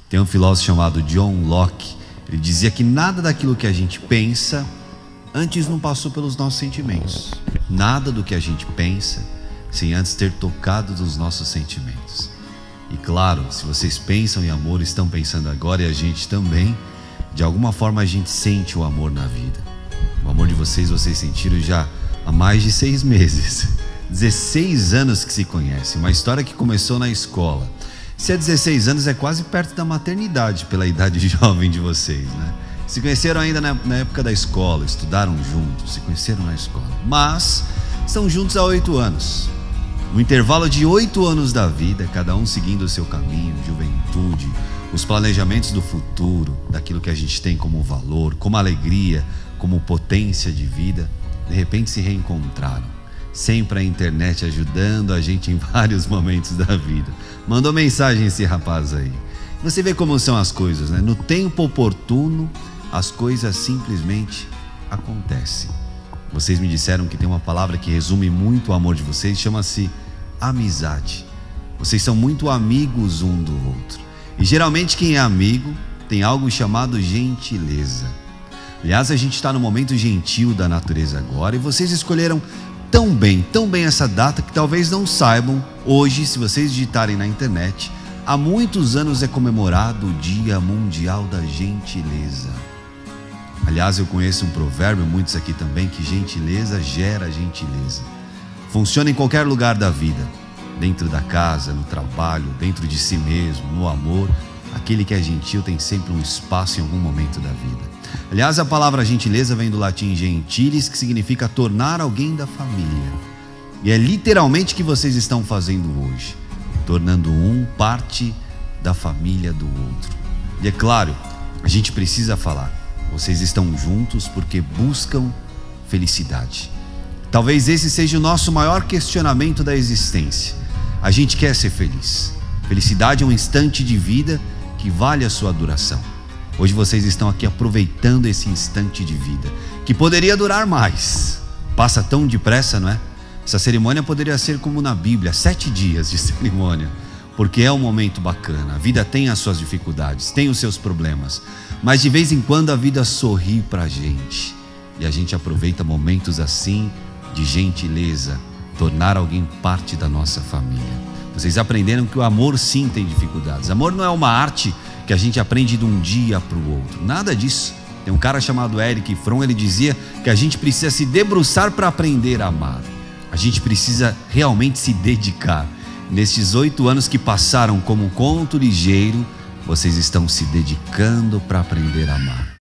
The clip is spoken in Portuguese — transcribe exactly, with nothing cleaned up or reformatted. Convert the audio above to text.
Tem um filósofo chamado John Locke. Ele dizia que nada daquilo que a gente pensa antes não passou pelos nossos sentimentos. Nada do que a gente pensa sem antes ter tocado dos nossos sentimentos. E claro, se vocês pensam em amor, estão pensando agora, e a gente também, de alguma forma a gente sente o amor na vida. O amor de vocês, vocês sentiram já há mais de seis meses. dezesseis anos que se conhecem, uma história que começou na escola. Se é dezesseis anos, é quase perto da maternidade, pela idade jovem de vocês, né? Se conheceram ainda na, na época da escola, estudaram juntos, se conheceram na escola. Mas estão juntos há oito anos. No intervalo de oito anos da vida, cada um seguindo o seu caminho, juventude, os planejamentos do futuro, daquilo que a gente tem como valor, como alegria, como potência de vida, de repente se reencontraram. Sempre a internet ajudando a gente em vários momentos da vida. Mandou mensagem esse rapaz aí. Você vê como são as coisas, né? No tempo oportuno, as coisas simplesmente acontecem. Vocês me disseram que tem uma palavra que resume muito o amor de vocês, chama-se amizade. Vocês são muito amigos um do outro. E geralmente quem é amigo tem algo chamado gentileza. Aliás, a gente está no momento gentil da natureza agora, e vocês escolheram tão bem, tão bem essa data que talvez não saibam. Hoje, se vocês digitarem na internet, há muitos anos é comemorado o Dia Mundial da Gentileza. Aliás, eu conheço um provérbio, muitos aqui também, que gentileza gera gentileza. Funciona em qualquer lugar da vida, dentro da casa, no trabalho, dentro de si mesmo, no amor. Aquele que é gentil tem sempre um espaço em algum momento da vida. Aliás, a palavra gentileza vem do latim gentilis, que significa tornar alguém da família. E é literalmente o que vocês estão fazendo hoje, tornando um parte da família do outro. E é claro, a gente precisa falar, vocês estão juntos porque buscam felicidade. Talvez esse seja o nosso maior questionamento da existência. A gente quer ser feliz. Felicidade é um instante de vida que vale a sua duração. Hoje vocês estão aqui aproveitando esse instante de vida, que poderia durar mais. Passa tão depressa, não é? Essa cerimônia poderia ser como na Bíblia, sete dias de cerimônia, porque é um momento bacana. A vida tem as suas dificuldades, tem os seus problemas, mas de vez em quando a vida sorri pra gente. E a gente aproveita momentos assim, de gentileza, tornar alguém parte da nossa família. Vocês aprenderam que o amor sim tem dificuldades. Amor não é uma arte que a gente aprende de um dia para o outro. Nada disso. Tem um cara chamado Erich Fromm, ele dizia que a gente precisa se debruçar para aprender a amar. A gente precisa realmente se dedicar. Nesses oito anos que passaram como um conto ligeiro, vocês estão se dedicando para aprender a amar.